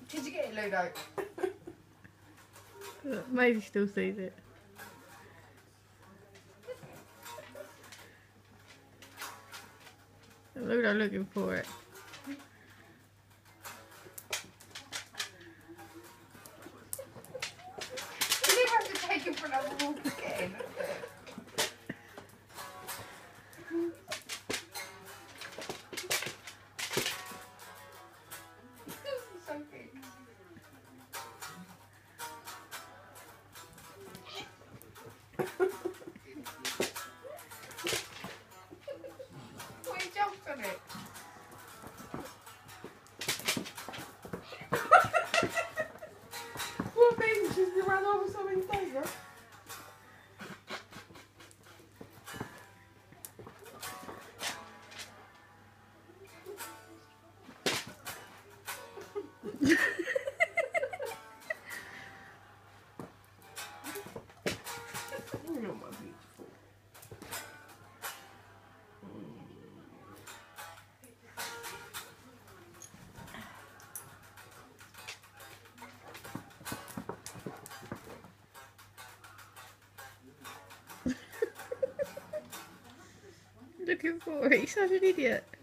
Did you get it, Ludo? Maisie still sees it. Ludo looking for it. You never have to take him for another walk again. So cute. Well, he jumped on it. What means she's run over so many times, huh? You're my beautiful. Looking for it. He's such an idiot.